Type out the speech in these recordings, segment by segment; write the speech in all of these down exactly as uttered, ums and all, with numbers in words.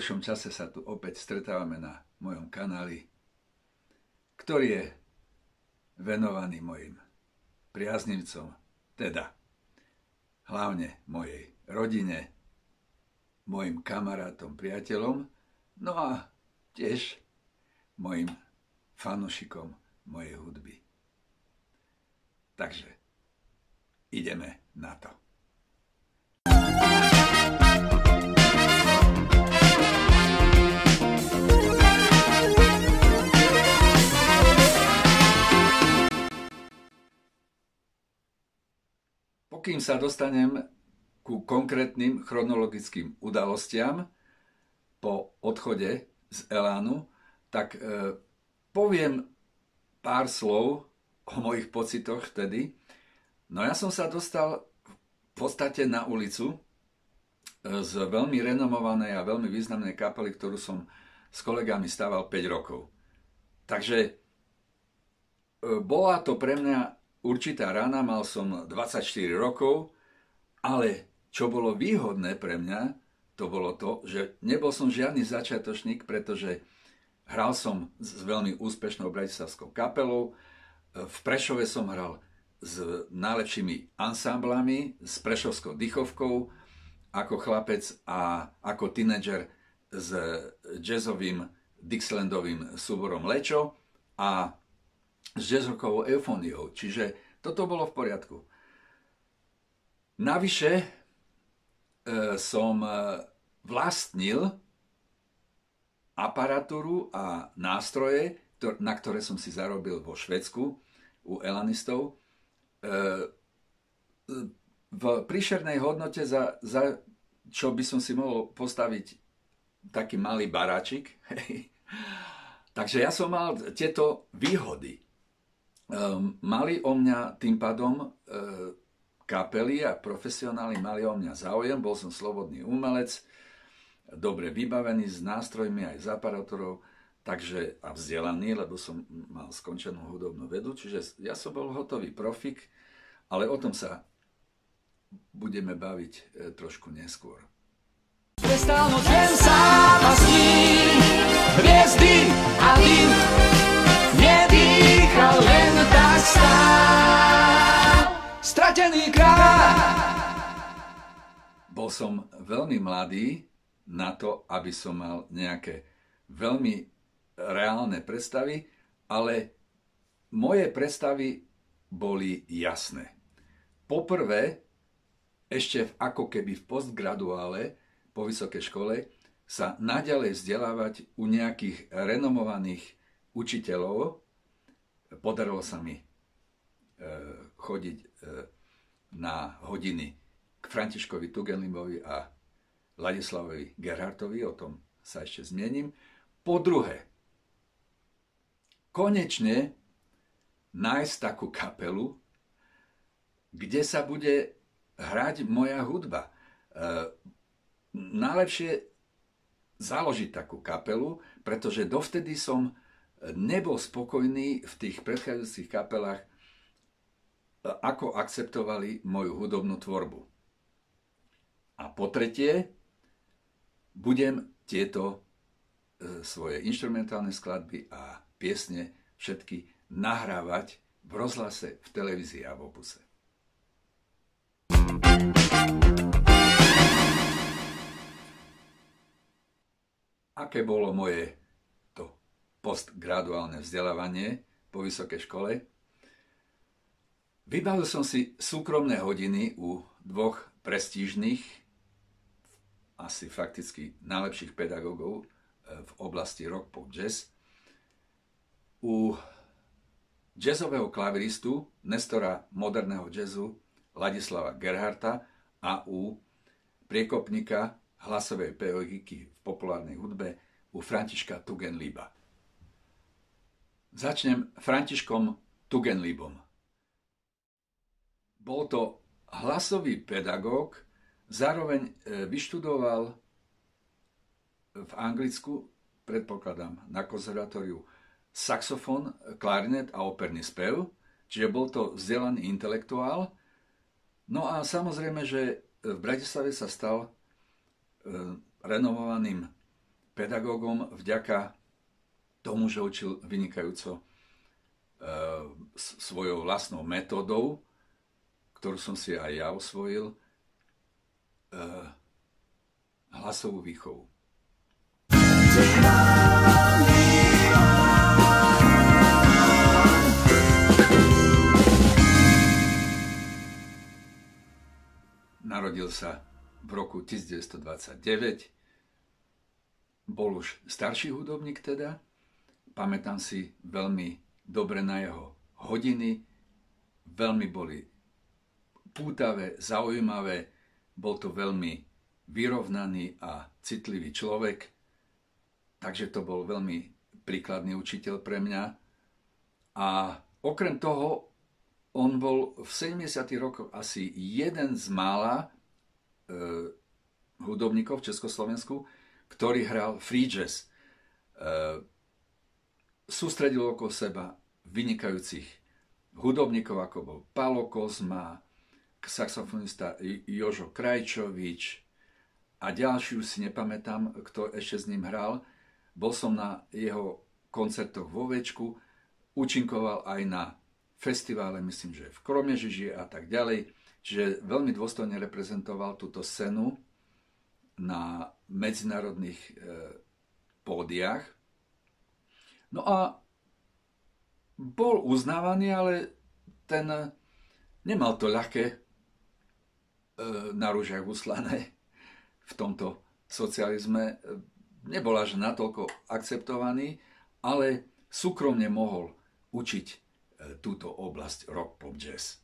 dlhšom čase sa tu opäť stretávame na mojom kanáli, ktorý je venovaný mojim priaznivcom, teda hlavne mojej rodine, mojim kamarátom, priateľom, no a tiež mojim fanúšikom mojej hudby. Takže ideme na to. Pokým sa dostanem ku konkrétnym chronologickým udalostiam po odchode z Elánu, tak e, poviem pár slov o mojich pocitoch vtedy. No ja som sa dostal v podstate na ulicu z veľmi renomovanej a veľmi významnej kapely, ktorú som s kolegami stával päť rokov. Takže e, bola to pre mňa určitá rana, mal som dvadsaťštyri rokov, ale čo bolo výhodné pre mňa, to bolo to, že nebol som žiadny začiatočník, pretože hral som s veľmi úspešnou bratislavskou kapelou. V Prešove som hral s najlepšími ansámblami, s prešovskou dychovkou, ako chlapec a ako tínedžer s jazzovým Dixielandovým súborom Lečo a s jazzrokovou eufóniou. Čiže toto bolo v poriadku. Navyše e, som vlastnil aparatúru a nástroje, na ktoré som si zarobil vo Švédsku u elanistov. E, v príšernej hodnote, za, za čo by som si mohol postaviť taký malý baráčik. Takže ja som mal tieto výhody. Um, mali o mňa tým pádom uh, kapely a profesionáli mali o mňa záujem, bol som slobodný umelec, dobre vybavený s nástrojmi aj s aparatúrou, takže a vzdelaný, lebo som mal skončenú hudobnú vedu, čiže ja som bol hotový profik, ale o tom sa budeme baviť e, trošku neskôr. Prestal noc len sám a sní, hviezdy a dym, nedýchal, len tak stál, stratený kráľ. Bol som veľmi mladý na to, aby som mal nejaké veľmi reálne predstavy, ale moje predstavy boli jasné. Poprvé, ešte v, ako keby v postgraduále po vysokej škole, sa naďalej vzdelávať u nejakých renomovaných učiteľov. Podarilo sa mi e, chodiť e, na hodiny k Františkovi Tugendlibovi a Ladislavovi Gerhartovi, o tom sa ešte zmiením. Po druhé, konečne nájsť takú kapelu, kde sa bude hrať moja hudba. E, najlepšie založiť takú kapelu, pretože dovtedy som nebol spokojný v tých predchádzajúcich kapelách, ako akceptovali moju hudobnú tvorbu. A po tretie, budem tieto e, svoje inštrumentálne skladby a piesne všetky nahrávať v rozhlase, v televízii a v opuse. Aké bolo moje to postgraduálne vzdelávanie po vysokej škole? Vybavil som si súkromné hodiny u dvoch prestížnych, asi fakticky najlepších pedagógov v oblasti rock, pop, jazz. U jazzového klaviristu, nestora moderného jazzu Ladislava Gerharta a u priekopníka hlasovej pedagogiky v populárnej hudbe u Františka Tugendliba. Začnem Františkom Tugendlibom. Bol to hlasový pedagóg, zároveň vyštudoval v Anglicku, predpokladám, na konzervatóriu saxofón, klarinet a operný spev, čiže bol to vzdelaný intelektuál. No a samozrejme, že v Bratislave sa stal renomovaným pedagógom vďaka tomu, že učil vynikajúco e, svojou vlastnou metódou, ktorú som si aj ja osvojil, e, hlasovú výchovu. Narodil sa v roku devätnásťstodvadsaťdeväť. Bol už starší hudobník teda. Pamätám si veľmi dobre na jeho hodiny. Veľmi boli pútavé, zaujímavé. Bol to veľmi vyrovnaný a citlivý človek. Takže to bol veľmi príkladný učiteľ pre mňa. A okrem toho, on bol v sedemdesiatych rokoch asi jeden z mála e, hudobníkov v Československu, ktorý hral free jazz. E, sústredil okolo seba vynikajúcich hudobníkov, ako bol Pálo Kozma, saxofonista Jožo Krajčovič a ďalší, už si nepamätám, kto ešte s ním hral. Bol som na jeho koncertoch vo Véčku, účinkoval aj na festivále, myslím, že v Kromežiži a tak ďalej. Čiže veľmi dôstojne reprezentoval túto scénu na medzinárodných e, pódiách. No a bol uznávaný, ale ten nemal to ľahké e, na rúžiach uslané v tomto socializme. Nebol až natoľko akceptovaný, ale súkromne mohol učiť e, túto oblasť rock, pop, jazz.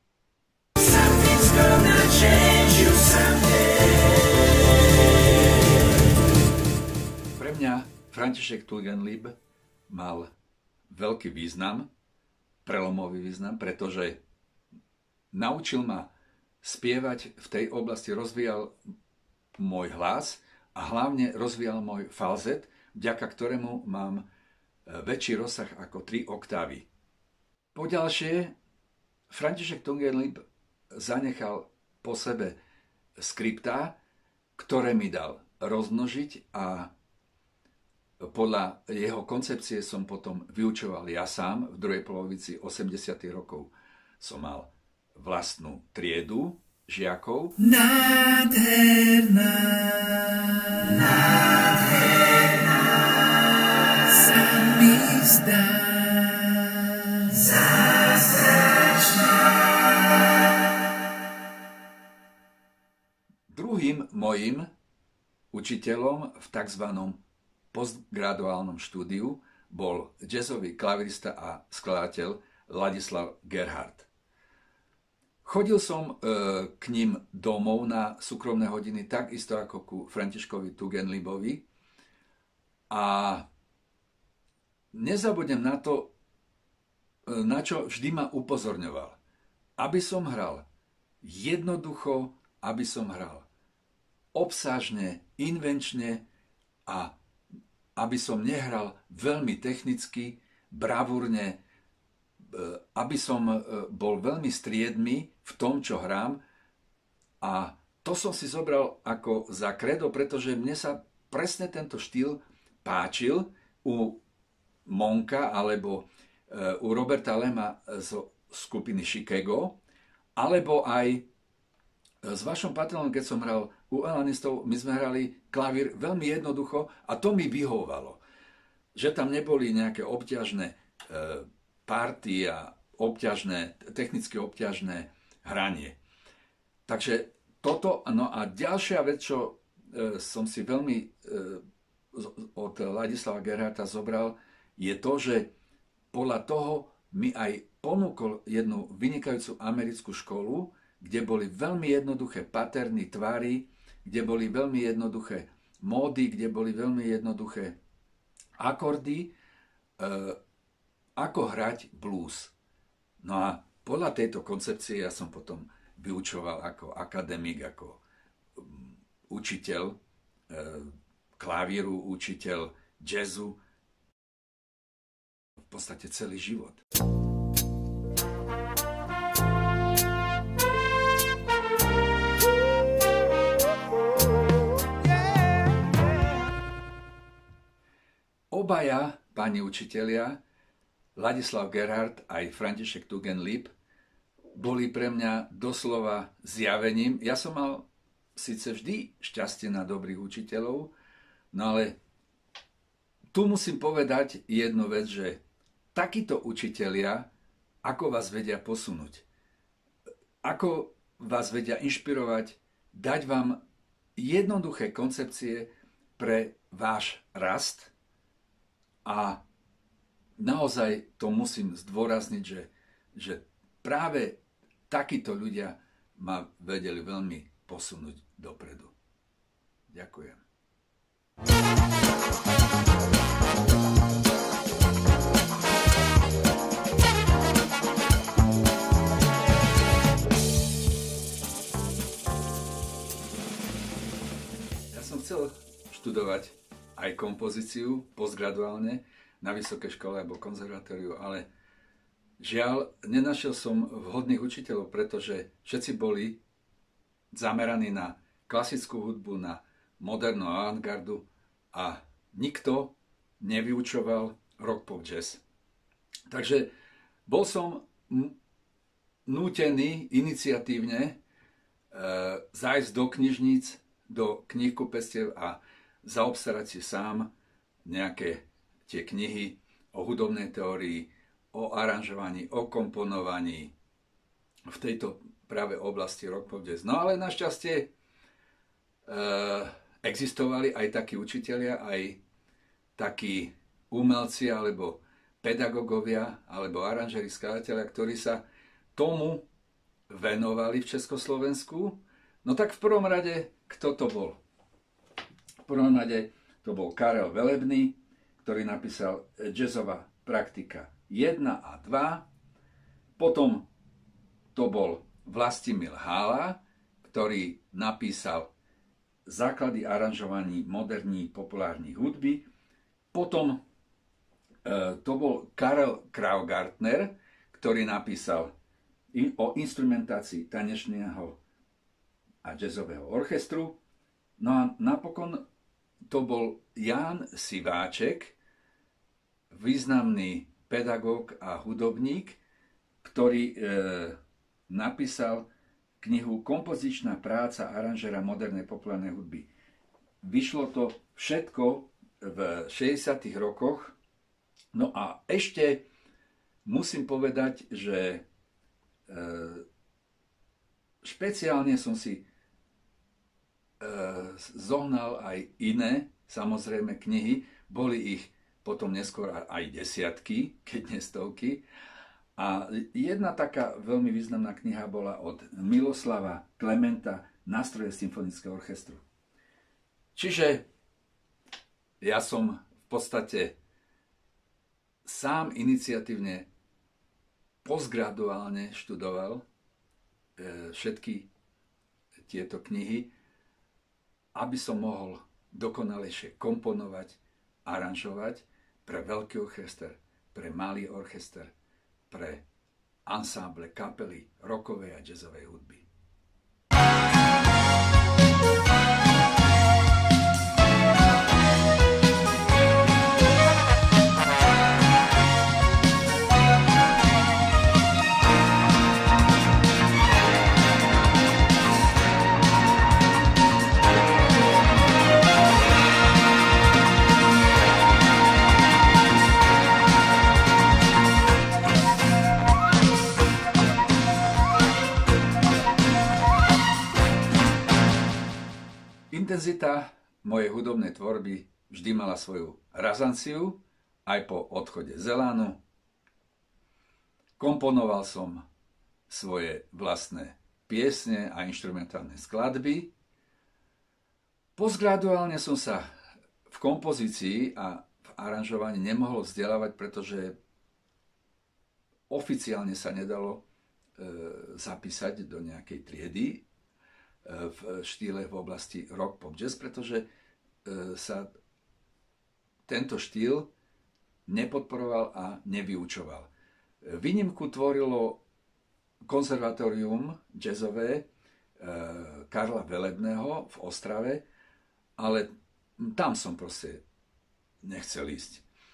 Pre mňa František Tugendlib mal veľký význam, prelomový význam, pretože naučil ma spievať v tej oblasti, rozvíjal môj hlas a hlavne rozvíjal môj falzet, vďaka ktorému mám väčší rozsah ako tri oktávy. Poďalšie, František Tugendlib zanechal po sebe skriptá, ktoré mi dal rozmnožiť a podľa jeho koncepcie som potom vyučoval ja sám. V druhej polovici osemdesiatych rokov som mal vlastnú triedu žiakov. Nádherná, nádherná sa mi zdá, zázračná. Druhým mojim učiteľom v tzv. Postgraduálnom štúdiu bol jazzový klavirista a skladateľ Ladislav Gerhardt. Chodil som e, k ním domov na súkromné hodiny, takisto ako ku Františkovi Tugendlibovi. A nezabudnem na to, e, na čo vždy ma upozorňoval. Aby som hral jednoducho, aby som hral obsažne, invenčne a aby som nehral veľmi technicky, bravúrne, aby som bol veľmi striedmy v tom, čo hrám. A to som si zobral ako za kredo, pretože mne sa presne tento štýl páčil u Monka alebo u Roberta Lema zo skupiny Chicago, alebo aj s vašom patronom, keď som hral u elanistov, my sme hrali klavír veľmi jednoducho a to mi vyhovovalo. Že tam neboli nejaké obťažné e, party a obťažné, technicky obťažné hranie. Takže toto, no a ďalšia vec, čo e, som si veľmi e, od Ladislava Gerhardta zobral, je to, že podľa toho mi aj ponúkol jednu vynikajúcu americkú školu, kde boli veľmi jednoduché paterny, tvary, kde boli veľmi jednoduché módy, kde boli veľmi jednoduché akordy, e, ako hrať blues. No a podľa tejto koncepcie ja som potom vyučoval ako akademik, ako um, učiteľ e, klavíru, učiteľ jazzu, v podstate celý život. obaja páni učitelia, Ladislav Gerhard aj František Tugendleb, boli pre mňa doslova zjavením. Ja som mal síce vždy šťastie na dobrých učiteľov, no ale tu musím povedať jednu vec, že takíto učitelia, ako vás vedia posunúť, ako vás vedia inšpirovať, dať vám jednoduché koncepcie pre váš rast. A naozaj to musím zdôrazniť, že, že práve takíto ľudia ma vedeli veľmi posunúť dopredu. Ďakujem. Ja som chcel študovať aj kompozíciu postgraduálne na vysokej škole alebo konzervatóriu, ale žiaľ, nenašiel som vhodných učiteľov, pretože všetci boli zameraní na klasickú hudbu, na modernú avantgardu a nikto nevyučoval rock, pop, jazz. Takže bol som nútený iniciatívne e, zájsť do knižníc, do knihkupectiev a zaobstarať si sám nejaké tie knihy o hudobnej teórii, o aranžovaní, o komponovaní v tejto práve oblasti rock, pop, jazz. No ale našťastie e, existovali aj takí učitelia, aj takí umelci alebo pedagógovia alebo aranžeri, skladateľia, ktorí sa tomu venovali v Československu. No tak v prvom rade, kto to bol? V prvom rade to bol Karel Velebný, ktorý napísal Jazzová praktika jedna a dva. Potom to bol Vlastimil Hála, ktorý napísal Základy aranžovaní moderní populární hudby. Potom e, to bol Karel Kraugartner, ktorý napísal in, o instrumentácii tanečného a jazzového orchestru. No a napokon to bol Ján Siváček, významný pedagóg a hudobník, ktorý e, napísal knihu Kompozičná práca aranžera modernej populárnej hudby. Vyšlo to všetko v šesťdesiatych rokoch. No a ešte musím povedať, že e, špeciálne som si e, zohnal aj iné, samozrejme, knihy. Boli ich potom neskôr aj desiatky, keď nie stovky. A jedna taká veľmi významná kniha bola od Miloslava Klementa Nástroje symfonického orchestru. Čiže ja som v podstate sám iniciatívne postgraduálne študoval všetky tieto knihy, aby som mohol dokonalejšie komponovať, aranžovať pre veľký orchester, pre malý orchester, pre ansámble, kapely rockovej a jazzovej hudby. Intenzita mojej hudobnej tvorby vždy mala svoju razanciu, aj po odchode z Elánu. Komponoval som svoje vlastné piesne a inštrumentálne skladby. Postgraduálne som sa v kompozícii a v aranžovaní nemohol vzdelávať, pretože oficiálne sa nedalo e, zapísať do nejakej triedy v štýle v oblasti rock, pop, jazz, pretože sa tento štýl nepodporoval a nevyučoval. Výnimku tvorilo konzervatórium jazzové Karla Velebného v Ostrave, ale tam som proste nechcel ísť.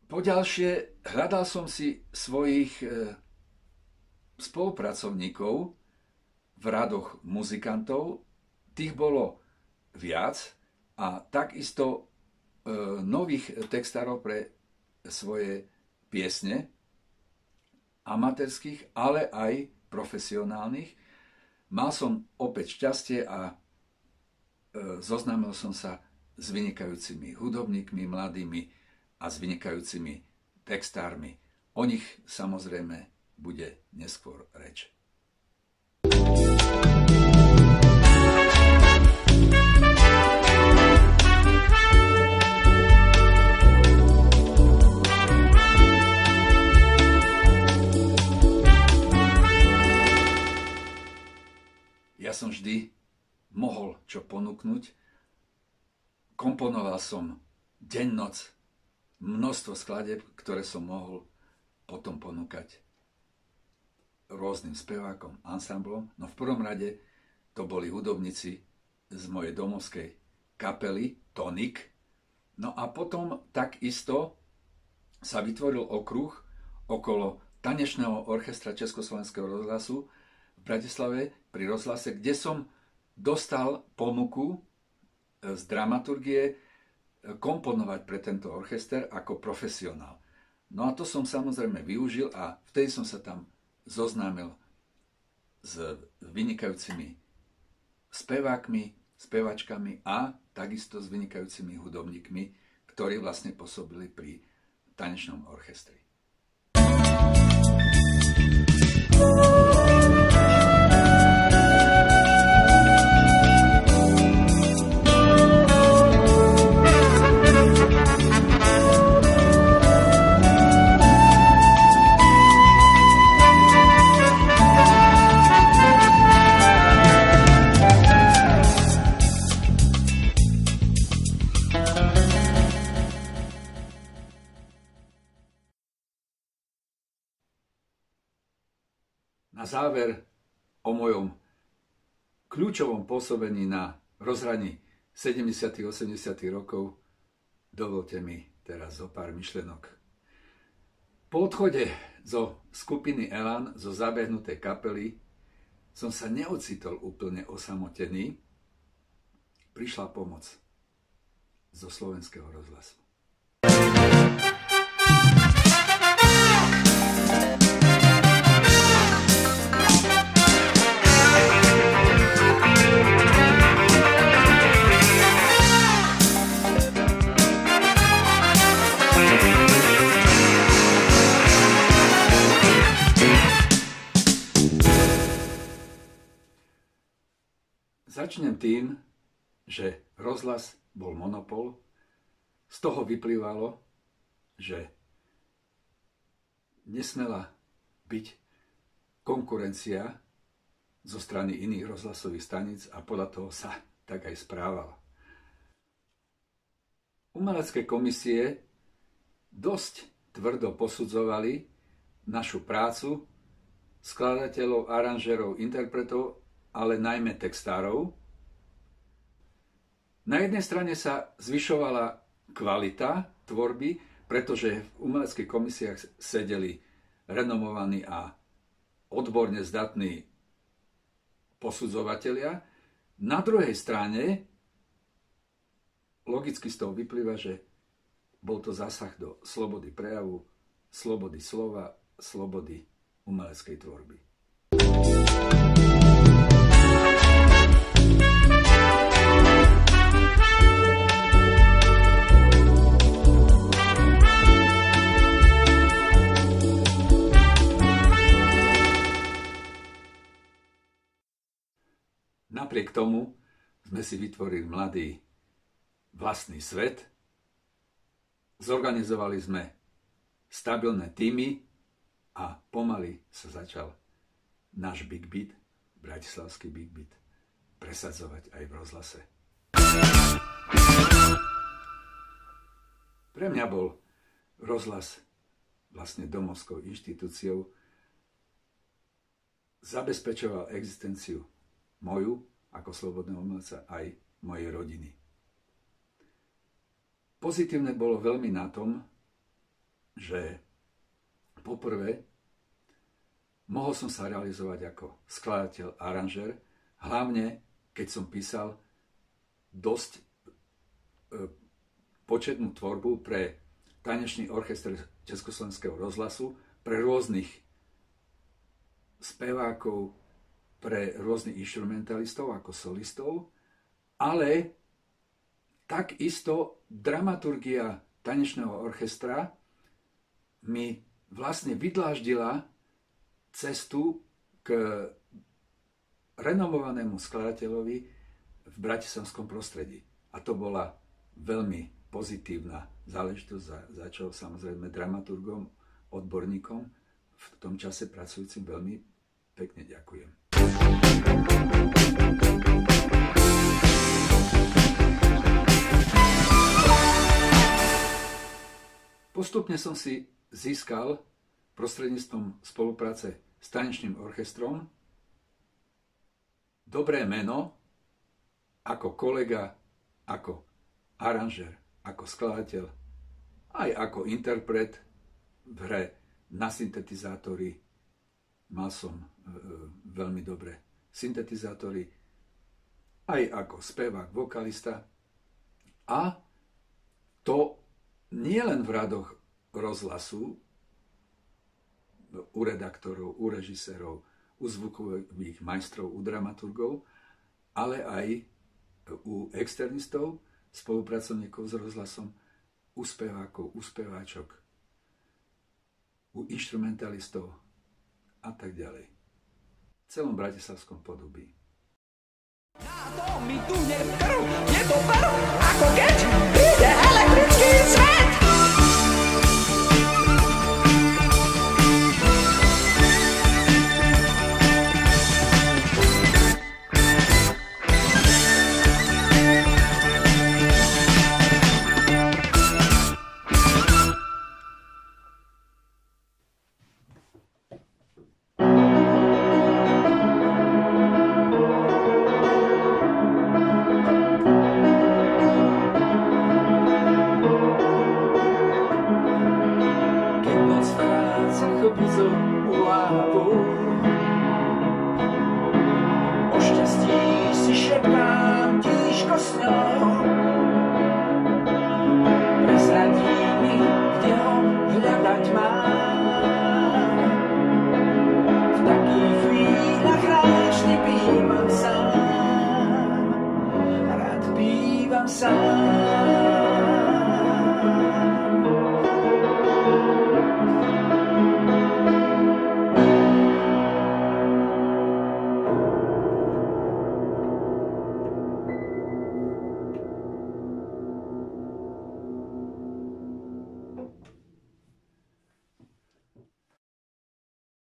Poďalšie, hľadal som si svojich e, spolupracovníkov v radoch muzikantov, tých bolo viac a takisto e, nových textárov pre svoje piesne, amatérskych, ale aj profesionálnych. Mal som opäť šťastie a e, zoznámil som sa s vynikajúcimi hudobníkmi, mladými a s vynikajúcimi textármi. O nich samozrejme bude neskôr reč. Ja som vždy mohol čo ponúknuť. Komponoval som deň, noc, množstvo skladieb, ktoré som mohol potom ponúkať rôznym spevákom, ansamblom. No v prvom rade to boli hudobníci z mojej domovskej kapely Tonik. No a potom takisto sa vytvoril okruh okolo tanečného orchestra Československého rozhlasu v Bratislave pri rozhlase, kde som dostal ponuku z dramaturgie komponovať pre tento orchester ako profesionál. No a to som samozrejme využil a vtedy som sa tam zoznámil s vynikajúcimi spevákmi, spevačkami a takisto s vynikajúcimi hudobníkmi, ktorí vlastne pôsobili pri tanečnom orchestri. Na záver o mojom kľúčovom pôsobení na rozhraní sedemdesiatych a osemdesiatych rokov dovolte mi teraz zo pár myšlienok. Po odchode zo skupiny Elan, zo zabehnutej kapely, som sa neocitol úplne osamotený. Prišla pomoc zo Slovenského rozhlasu. Začnem tým, že rozhlas bol monopol. Z toho vyplývalo, že nesmela byť konkurencia zo strany iných rozhlasových staníc a podľa toho sa tak aj správala. Umelecké komisie dosť tvrdo posudzovali našu prácu skladateľov, aranžérov, interpretov, ale najmä textárov. Na jednej strane sa zvyšovala kvalita tvorby, pretože v umeleckých komisiách sedeli renomovaní a odborne zdatní posudzovatelia. Na druhej strane logicky z toho vyplýva, že bol to zásah do slobody prejavu, slobody slova, slobody umeleckej tvorby. Napriek tomu sme si vytvorili mladý vlastný svet, zorganizovali sme stabilné týmy a pomaly sa začal náš Big Beat, bratislavský Big Beat, presadzovať aj v rozhlase. Pre mňa bol rozhlas vlastne domovskou inštitúciou, zabezpečoval existenciu moju ako slobodného umelca aj mojej rodiny. Pozitívne bolo veľmi na tom, že poprvé mohol som sa realizovať ako skladateľ, aranžér, hlavne keď som písal dosť e, početnú tvorbu pre tanečný orchester Československého rozhlasu, pre rôznych spevákov, pre rôznych inštrumentalistov ako solistov, ale takisto dramaturgia tanečného orchestra mi vlastne vydláždila cestu k renomovanému skladateľovi v bratislavskom prostredí. A to bola veľmi pozitívna záležitosť, za, za čo samozrejme dramaturgom, odborníkom v tom čase pracujúcim veľmi pekne ďakujem. Postupne som si získal prostredníctvom spolupráce s tanečným orchestrom dobré meno ako kolega, ako aranžér, ako skladateľ, aj ako interpret v hre na syntetizátory. Mal som e, veľmi dobré syntetizátory, aj ako spevák, vokalista. A to nie len v radoch rozhlasu, u redaktorov, u režisérov, u zvukových majstrov, u dramaturgov, ale aj u externistov, spolupracovníkov s rozhlasom, u spevákov, u speváčok, u inštrumentalistov a tak ďalej. V celom bratislavskom podubí. To mi tu neberú, je to berú, ako keď príde elektrický svet. O šťastí si šepkám tížko sňou. Prezradí mi, kde ho hľadať mám. V takých chvíľach rád vždy bývam sám. Rád bývam sám.